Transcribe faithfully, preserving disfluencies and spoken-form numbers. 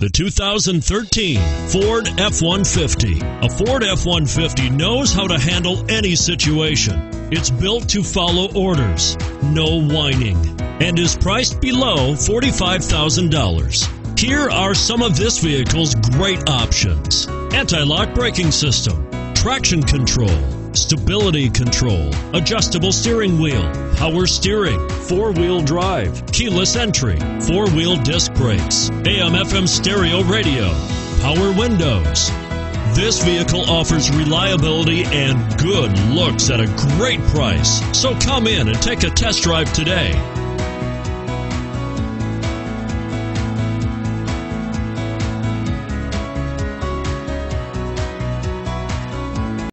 The two thousand thirteen Ford F one fifty. A Ford F one fifty knows how to handle any situation. It's built to follow orders, no whining, and is priced below forty-five thousand dollars. Here are some of this vehicle's great options: anti-lock braking system, traction control, stability control, adjustable steering wheel, power steering, four-wheel drive, keyless entry, four-wheel disc brakes, A M F M stereo radio, power windows. This vehicle offers reliability and good looks at a great price. So come in and take a test drive today.